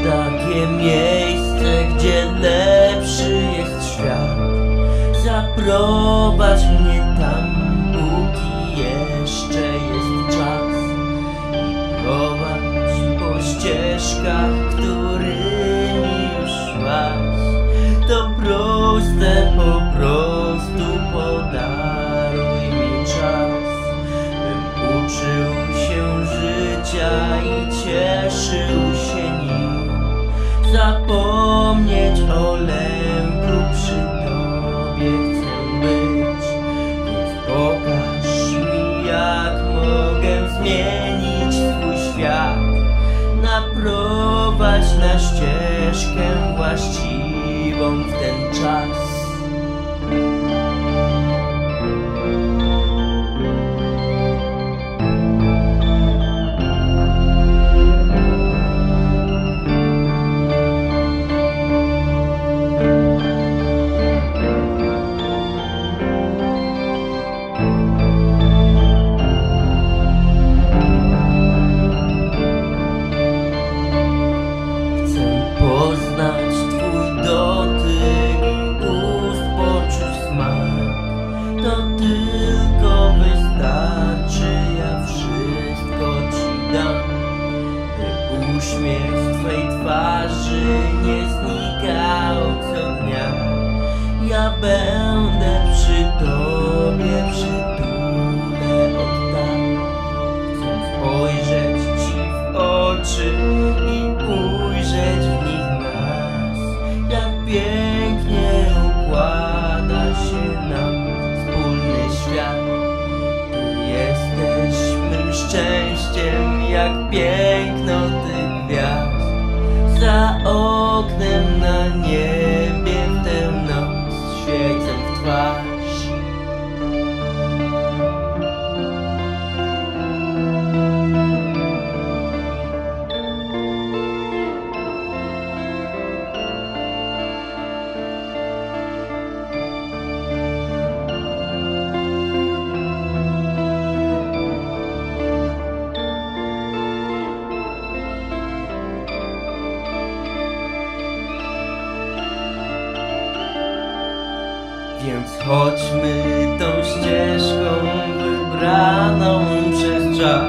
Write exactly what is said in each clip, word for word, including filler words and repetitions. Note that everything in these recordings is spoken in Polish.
takie miejsce, gdzie lepszy jest świat. Zaprowadź mnie tam, póki jeszcze jest czas, i prowadź po ścieżkach, którymi już szłaś. To proste, po prostu podaruj mi czas, bym uczył się życia i cieszył się nim. Zapomnieć o lęku, przy Tobie chcę być, więc pokaż mi, jak mogę zmienić swój świat. Naprowadź na ścieżkę właściwą w ten czas. Poznać Twój dotyk i ust poczuć smak. To tylko wystarczy, ja wszystko Ci dam, by uśmiech z Twej twarzy nie znikał co dnia. Ja będę przy Tobie, przytulę od tak. Chcę spojrzeć Ci w oczy i ujrzeć w nich nas, jak pięknie układa się nam wspólny świat. Ty jesteś mym szczęściem, jak piękno tych gwiazd. Za oknem na niebie w tę noc świecę w twarz. Więc chodźmy tą ścieżką wybraną przez czas.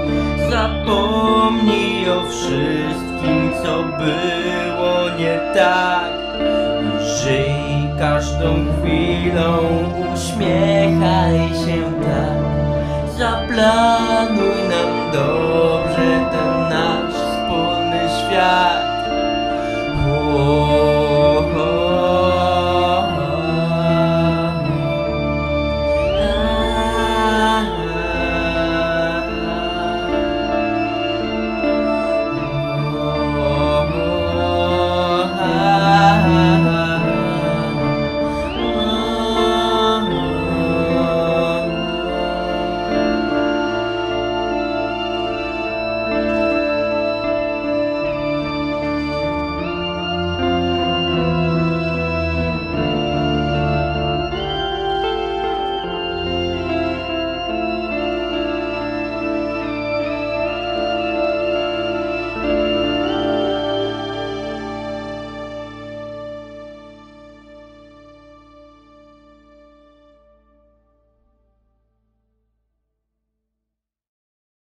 Zapomnij o wszystkim, co było nie tak, i żyj każdą chwilą, uśmiechaj się tak. Zaplanuj nam dom